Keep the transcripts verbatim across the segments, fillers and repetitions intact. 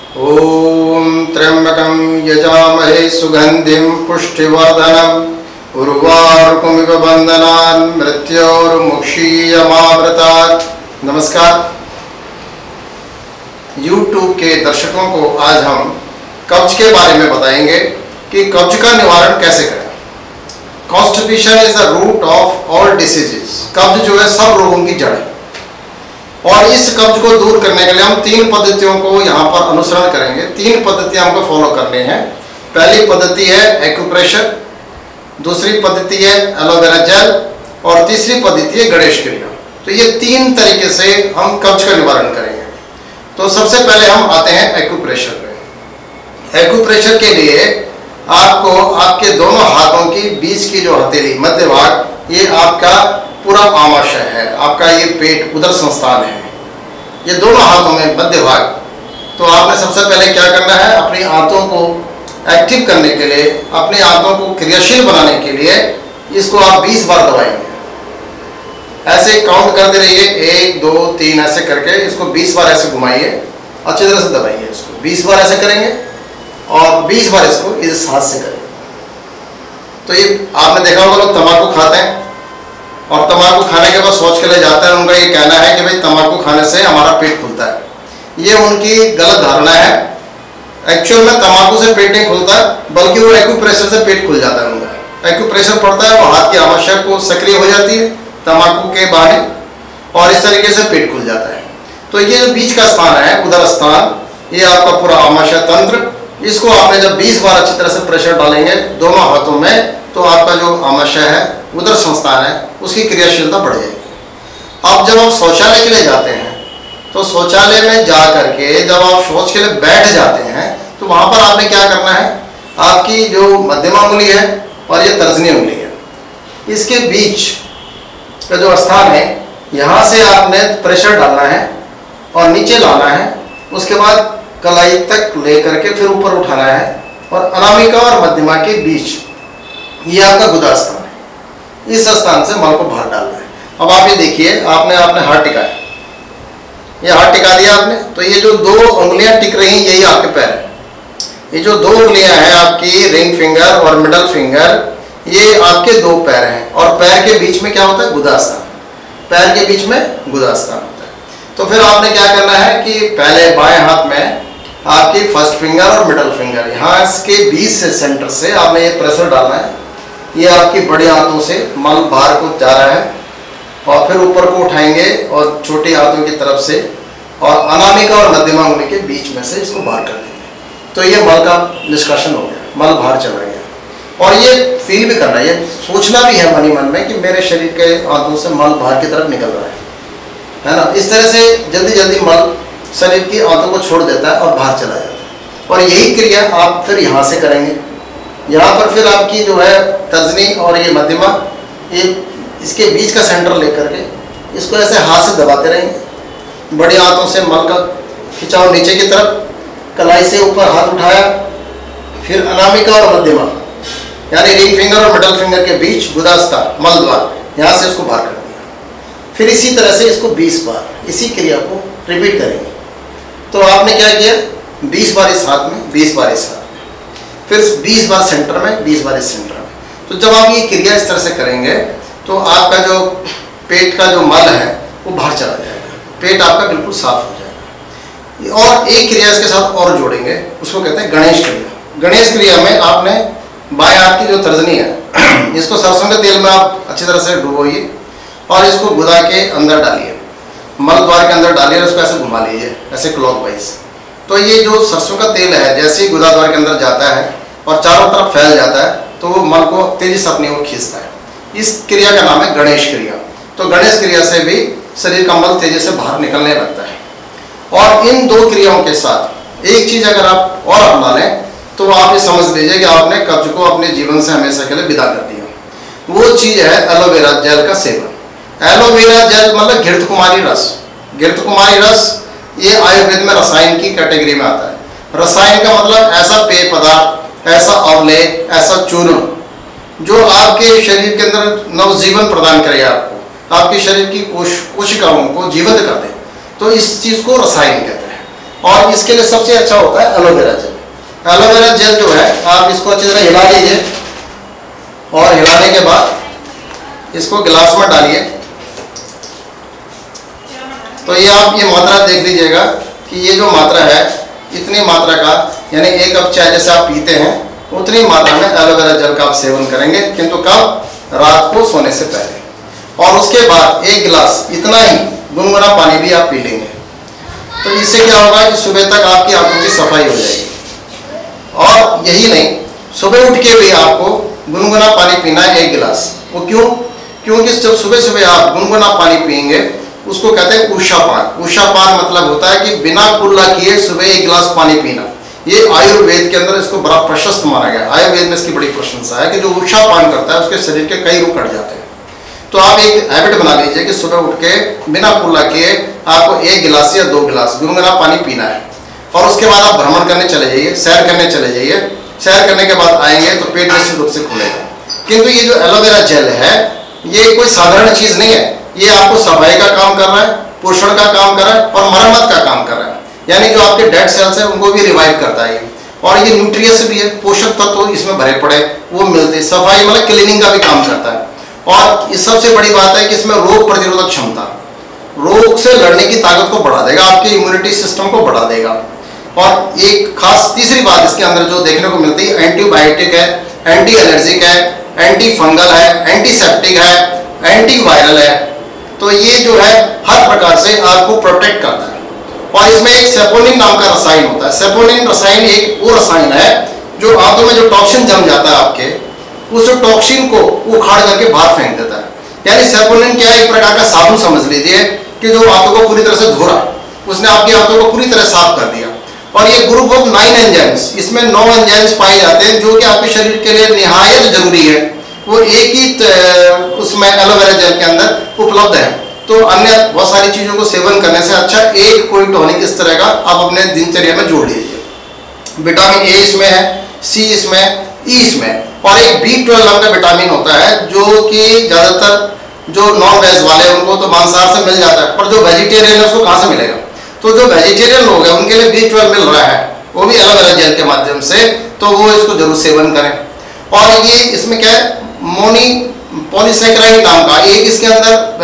ओम त्र्यंबकं यजामहे सुगंधिं पुष्टिवर्धनम् उर्वारुकमिव बंधनान् मृत्योर्मुक्षीयमामृतात्। नमस्कार यूट्यूब के दर्शकों को आज हम कब्ज के बारे में बताएंगे कि कब्ज का निवारण कैसे करें। Constipation is the root of all diseases. कब्ज जो है सब रोगों की जड़ है और इस कब्ज को दूर करने के लिए हम तीन पद्धतियों को यहाँ पर अनुसरण करेंगे। तीन पद्धतियाँ हमको फॉलो करनी है। पहली पद्धति है एक्यूप्रेशर, दूसरी पद्धति है एलोवेरा जेल और तीसरी पद्धति है गणेश क्रिया। तो ये तीन तरीके से हम कब्ज का निवारण करेंगे। तो सबसे पहले हम आते हैं एक्यूप्रेशर पे। एक्यूप्रेशर के लिए आपको आपके दोनों हाथों की बीच की जो हथेली मध्य भाग, ये आपका पूरा आमाशय है, आपका ये पेट उदर संस्थान है, ये दोनों हाथों में मध्य भाग। तो आपने सबसे पहले क्या करना है, अपनी आंतों को एक्टिव करने के लिए, अपने आंतों को क्रियाशील बनाने के लिए इसको आप बीस बार दबाएंगे। ऐसे काउंट करते रहिए, एक दो तीन ऐसे करके इसको बीस बार ऐसे घुमाइए, अच्छी तरह से दबाइए इसको। बीस बार ऐसे करेंगे और बीस बार इसको इस हाथ से करेंगे। तो ये आपने देखा होगा लोग तंबाकू खाते हैं और तंबाकू खाने के बाद शौच के लिए जाते हैं। उनका ये कहना है कि भाई तंबाकू खाने से हमारा पेट खुलता है। ये उनकी गलत धारणा है। एक्चुअल में तंबाकू से पेट नहीं खुलता, बल्कि वो एक्यूप्रेशर से पेट खुल जाता है उनका। एक्यूप्रेशर पड़ता है, वो हाथ की आमाशय को सक्रिय हो जाती है तंबाकू के बहाने और इस तरीके से पेट खुल जाता है। तो ये जो बीच का स्थान है, उदर स्थान, ये आपका पूरा आमाशय तंत्र, इसको आपने जब बीस बार अच्छी तरह से प्रेशर डालेंगे दोनों हाथों में, तो आपका जो आमाशय है, उदर संस्थान है, उसकी क्रियाशीलता बढ़ जाएगी। अब जब आप शौचालय के लिए जाते हैं तो शौचालय में जा करके जब आप शौच के लिए बैठ जाते हैं तो वहां पर आपने क्या करना है, आपकी जो मध्यमा उंगली है और ये तर्जनी उंगली है, इसके बीच का जो स्थान है, यहाँ से आपने प्रेशर डालना है और नीचे लाना है। उसके बाद कलाई तक लेकर के फिर ऊपर उठाना है और अनामिका और मध्यमा के बीच ये आपका गुदा स्थान है। इस स्थान से मल को बाहर डालना है। अब आप ये देखिए, आपने आपने हाथ टिकाया, ये हाथ टिका दिया आपने, तो ये जो दो उंगलियां टिक रही हैं यही आपके पैर है। ये जो दो उंगलियां हैं आपकी रिंग फिंगर और मिडल फिंगर, ये आपके दो पैर हैं और पैर के बीच में क्या होता है, गुदा स्थान। पैर के बीच में गुदा स्थान होता है। तो फिर आपने क्या करना है कि पहले बाएं हाथ में आपकी फर्स्ट फिंगर और मिडल फिंगर, यहाँ इसके बीच से सेंटर से आपने ये प्रेशर डालना है। ये आपकी बड़ी आंतों से मल बाहर को जा रहा है और फिर ऊपर को उठाएंगे और छोटी आंतों की तरफ से और अनामिका और मध्यमा उंगली के बीच में से इसको बाहर कर देंगे। तो ये मल का निष्कासन हो गया, मल बाहर चला गया। और ये फील भी करना है, ये सोचना भी है मन ही मन में कि मेरे शरीर के आंतों से मल बाहर की तरफ निकल रहा है, है ना। इस तरह से जल्दी जल्दी मल शरीर की आंतों को छोड़ देता है और बाहर चला जाता है। और यही क्रिया आप फिर यहाँ से करेंगे। यहाँ पर फिर आपकी जो है तर्जनी और ये मध्यमा, ये इसके बीच का सेंटर लेकर के इसको ऐसे हाथ से दबाते रहेंगे। बड़ी आंतों से मल का खिंचाव नीचे की तरफ, कलाई से ऊपर हाथ उठाया, फिर अनामिका और मध्यमा यानी रिंग फिंगर और मिडल फिंगर के बीच गुदा स्थान, मल द्वार, यहाँ से इसको बाहर कर दिया। फिर इसी तरह से इसको बीस बार इसी क्रिया को रिपीट करेंगे। तो आपने क्या किया, बीस बार इस हाथ में, बीस बार इस हाथ में, फिर बीस बार सेंटर में, बीस बार इस सेंटर में। तो जब आप ये क्रिया इस तरह से करेंगे तो आपका जो पेट का जो मल है वो बाहर चला जाएगा, पेट आपका बिल्कुल साफ हो जाएगा। और एक क्रिया इसके साथ और जोड़ेंगे, उसको कहते हैं गणेश क्रिया। गणेश क्रिया में आपने बाएं हाथ की जो तर्जनी है इसको सरसों के तेल में आप अच्छी तरह से डुबोइए और इसको गुदा के अंदर डालिए, मल द्वार के अंदर डालिए और उसको ऐसे घुमा लीजिए, ऐसे क्लॉकवाइज। तो ये जो सरसों का तेल है जैसे ही गुदा द्वार के अंदर जाता है और चारों तरफ फैल जाता है तो वो मल को तेजी से अपनी ओर खींचता है। इस क्रिया का नाम है गणेश क्रिया। तो गणेश क्रिया से भी शरीर का मल तेजी से बाहर निकलने लगता है। और इन दो क्रियाओं के साथ एक चीज अगर आप और अपना लें तो आप ये समझ लीजिए कि आपने कब्ज को अपने जीवन से हमेशा के लिए विदा कर दिया। वो चीज है एलोवेरा जेल का सेवन। एलोवेरा जेल मतलब घृत कुमारी रस। घृत कुमारी रस ये आयुर्वेद में रसायन की कैटेगरी में आता है। रसायन का मतलब ऐसा पेय पदार्थ, ऐसा अवलेह, ऐसा चूर्ण जो आपके शरीर के अंदर नवजीवन प्रदान करे, आपको आपके शरीर की कोश कोशिकाओं को जीवित कर दे। तो इस चीज को रसायन कहते हैं। और इसके लिए सबसे अच्छा होता है एलोवेरा जेल। एलोवेरा जेल जो है आप इसको अच्छी तरह हिला लीजिए और हिलाने के बाद इसको गिलास में डालिए। तो ये आप ये मात्रा देख लीजिएगा कि ये जो मात्रा है इतनी मात्रा का, यानी एक कप चाय जैसे आप पीते हैं उतनी मात्रा में एलोवेरा जेल का आप सेवन करेंगे, किंतु कब? रात को सोने से पहले। और उसके बाद एक गिलास इतना ही गुनगुना पानी भी आप पी लेंगे। तो इससे क्या होगा कि सुबह तक आपकी आंखों की सफाई हो जाएगी। और यही नहीं, सुबह उठ के भी आपको गुनगुना पानी पीना है एक गिलास। वो क्यों? क्योंकि जब सुबह सुबह आप गुनगुना पानी पिएंगे उसको कहते हैं उषापान। उषापान मतलब होता है कि बिना कुल्ला किए सुबह एक गिलास पानी पीना। ये आयुर्वेद के अंदर इसको बड़ा प्रशस्त माना गया। आयुर्वेद में इसकी बड़ी प्रशंसा है कि जो उषापान करता है उसके शरीर के कई रोग कट जाते हैं। तो आप एक हैबिट बना लीजिए कि सुबह उठ के बिना कुल्ला किए आपको एक गिलास या दो गिलास गुनगुना पानी पीना है। और उसके बाद आप भ्रमण करने चले जाइए, सैर करने चले जाइए। सैर करने के बाद आएंगे तो पेट निश्चित रूप से खुलेगा। किंतु ये जो एलोवेरा जेल है ये कोई साधारण चीज नहीं है। ये आपको सफाई का काम कर रहा है, पोषण का काम कर रहा है और मरम्मत का काम कर रहा है। यानी जो आपके डेड सेल्स हैं उनको भी रिवाइव करता है। और ये न्यूट्रियस भी है, पोषक तत्व तो इसमें भरे पड़े वो मिलते, सफाई मतलब क्लीनिंग का भी काम करता है। और इस सबसे बड़ी बात है कि इसमें रोग प्रतिरोधक क्षमता, रोग से लड़ने की ताकत को बढ़ा देगा, आपके इम्यूनिटी सिस्टम को बढ़ा देगा। और एक खास तीसरी बात इसके अंदर जो देखने को मिलती है, एंटीबायोटिक है, एंटी एलर्जिक है, एंटी फंगल है, एंटीसेप्टिक है, एंटी वायरल है। तो ये जो है हर प्रकार से आपको प्रोटेक्ट करता है। और इसमें एक सेपोनिन नाम का रसायन होता है। सेपोनिन रसायन एक वो रसायन है जो आंतों में जो टॉक्सिन जम जाता है आपके, उस टॉक्सिन को उखाड़ करके बाहर फेंक देता है। यानी सेपोनिन क्या है? एक प्रकार का साबुन समझ लीजिए कि जो आंतों को पूरी तरह से धो रहा, उसने आपकी आंतों को पूरी तरह साफ कर दिया। और ये ग्रुप ऑफ नाइन एंजाइम्स, इसमें नौ एंजाइम्स पाए जाते हैं जो कि आपके शरीर के लिए निहायत जरूरी है। वो एक ही उसमें एलोवेरा जेल के अंदर उपलब्ध है। तो अन्य बहुत सारी चीजों को सेवन करने से अच्छा एक कोई टॉनिक इस तरह का आप अपने दिनचर्या में जोड़ लीजिए। विटामिन ए इसमें है, सी इसमें, ई इसमें, और एक बी ट्वेल्व नाम का विटामिन होता है जो कि ज्यादातर जो नॉन वेज वाले हैं उनको तो मांसाहार से मिल जाता है, पर जो वेजिटेरियन है उसको कहाँ से मिलेगा? तो जो वेजिटेरियन लोग हैं उनके लिए बी ट्वेल्व मिल रहा है, वो भी एलोवेरा जेल के माध्यम से। तो वो इसको जरूर सेवन करें। और ये इसमें क्या है? मोनी पॉलीसैकेराइड नाम का एक इसके अंदर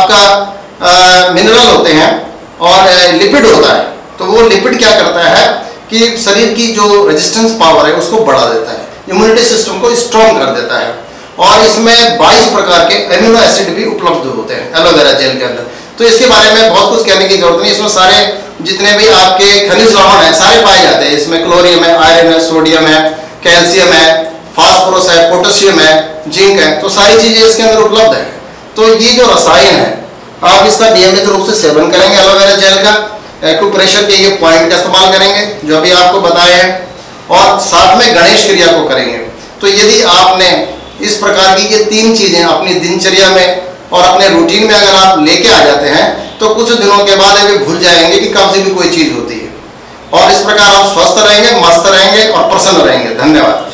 आपका मिनरल होते हैं और लिपिड होता है। तो वो लिपिड क्या करता है कि शरीर की जो रेजिस्टेंस पावर है उसको बढ़ा देता है, इम्यूनिटी सिस्टम को स्ट्रॉन्ग कर देता है। और इसमें बाईस प्रकार के एमिनो एसिड भी उपलब्ध होते हैं एलोवेरा जेल के अंदर। तो इसके बारे में बहुत कुछ कहने की जरूरत नहीं। इसमें सारे जितने भी आपके खनिज लवण है सारे पाए जाते हैं। इसमें क्लोरीन है, आयरन है, सोडियम है, कैल्शियम है, फास्फोरस है, पोटेशियम है, जिंक है। तो सारी चीजें इसके अंदर उपलब्ध है। तो ये जो रसायन है आप इसका नियमित रूप से सेवन करेंगे एलोवेरा जेल का। एक्यूप्रेशर के ये पॉइंट का इस्तेमाल करेंगे जो अभी आपको बताए हैं, और साथ में गणेश क्रिया को करेंगे। तो यदि आपने इस प्रकार की ये तीन चीजें अपनी दिनचर्या में और अपने रूटीन में अगर आप लेके आ जाते हैं तो कुछ दिनों के बाद ये भूल जाएंगे कि कब्ज भी कोई चीज होती है। और इस प्रकार आप स्वस्थ रहेंगे, मस्त रहेंगे और प्रसन्न रहेंगे। धन्यवाद।